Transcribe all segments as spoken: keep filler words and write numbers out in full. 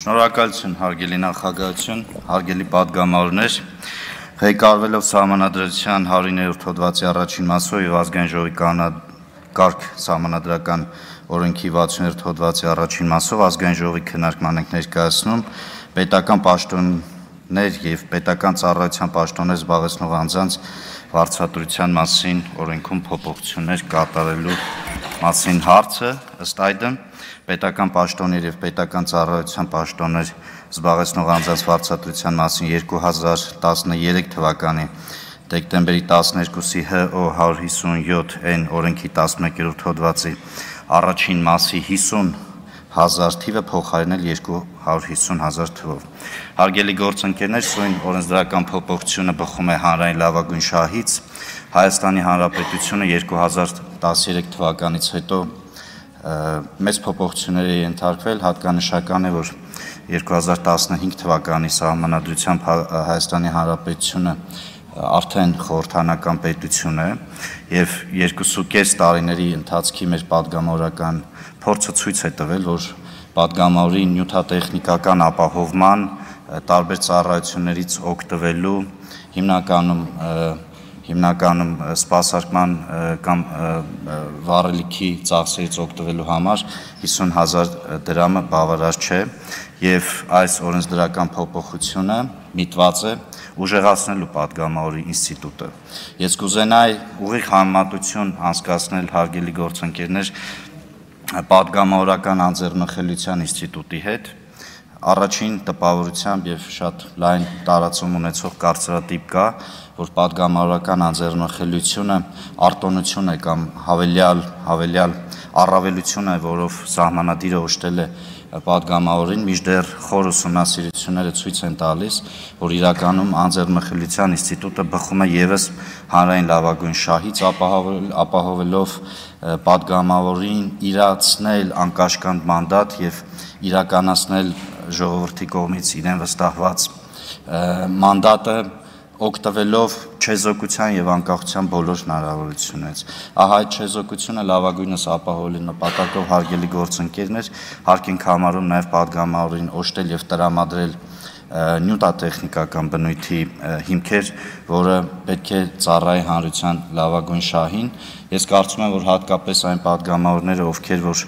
Շնորհակալություն, հարգելի նախագահություն, հարգելի պատգամավորներ, ղեկավարվելով Սահմանադրության հարյուրիններորդ հոդվածի առաջին մասով և ազգային ժողովի կանոնակարգ Սահմանադրական օրենքի վաթսուներորդ հոդվածի առաջին մասով ազգային ժողովի քննարկման ենք ներկայացնում պետական պաշտոններ և պետական ծառայության պաշտոններ զբաղեցնող անձանց վարձատրության մասին օրենքում փոփոխություններ կատարելու մասին հարցը, ըստ այդմ պետական պաշտոններ և պետական ծառայության պաշտոններ զբաղեցնող անձանց վարձատրության մասին երկու հազար տասներեք թվականի դեկտեմբերի տասներկուսի Հ Օ հարյուր հիսունյոթ N օրենքի տասնմեկերորդ հոդվածի առաջին մասի հիսուն հազար թիվը փոխարինել երկու հարյուր հիսուն հազար թվով։ Հարգելի գործընկերներ, սույն օրենսդրական փոփոխությունը բխում է հանրային լավագույն շահից։ Հայաստանի Հանրապետությունը երկու հազար տասներեք թվականից հետո մեծ փոփոխությունների է ենթարկվել, հատկանշական է, որ երկու հազար տասնհինգ թվականի Սահմանադրությամբ Հայաստանի Հանրապետությունը արդեն խորհրդանական պետություն է և երկուսուկես տարիների ընթացքի մեր պատգամավորական փորձը ցույց է տվել, որ պատգամավորի նյութատեխնիկական ապահովման, տարբեր ծառայություններից օգտվելու, հիմնականում հիմնականում սպասարկման կամ վառելիքի ծախսերից օգտվելու համար հիսուն հազար դրամը բավարար չէ և այս օրենսդրական փոփոխությունը միտված է ուժեղացնելու պատգամավորի ինստիտուտը։ Ես կուզենայի ուղիղ համեմատություն անցկացնել, հարգելի գործընկերներ, պատգամավորական անձեռնխելիության ինստիտուտի հետ։ Առաջին տպավորությամբ և շատ լայն տարածում ունեցող կարծրատիպ կա, որ պատգամավորական անձեռնխելիությունը արտոնություն է կամ հավելյալ, հավելյալ առավելություն է, որով սահմանադիրը օժտել է պատգամավորին, մինչդեռ խոր ուսումնասիրությունները ցույց են տալիս, որ իրականում անձեռնխելիության ինստիտուտը բխում է ևս հանրային լավագույն շահից, ապահովելով պատգամավորին իրացնել անկաշկանդ մանդատ և իրականացնել ժողովրդի կողմից իրեն վստահված մանդատը օգտվելով չեզոքության և անկախության բոլոր հնարավորություններից։ Ահա այդ չեզոքությունը լավագույնս ապահովելու նպատակով, հարգելի գործընկերներ, հարկ ենք համարում նաև պատգամավորին օժտել և տրամադրել նյութատեխնիկական բնույթի հիմքեր, որը պետք է ծառայի հանրության լավագույն շահին։ Ես կարծում եմ, որ հատկապես այն պատգամավորները, ովքեր որ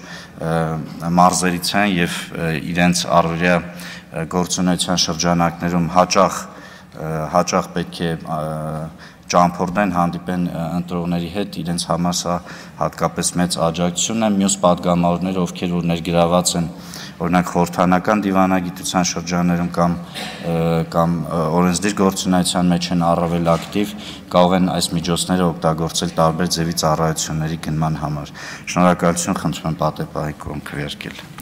մարզերից են և իրենց առօրյա գործունեության շրջանակներում հաճախ հաճախ պետք է ճամփորդեն, հանդիպեն ընտրողների հետ, իրենց համար սա հատկապես մեծ աջակցություն է։ Մյուս պատգամավորները, ովքեր որ ներգրաված են օրինակ խորհրդանական դիվանագիտության շրջաններում կամ կամ օրենսդիր գործունեության մեջ են առավել ակտիվ, կարող են այս միջոցները օգտագործել տարբեր ձևի ծառայությունների գնման համար։ Շնորհակալություն, խնդրում եմ պատեհ պահի կողմ քվեարկել։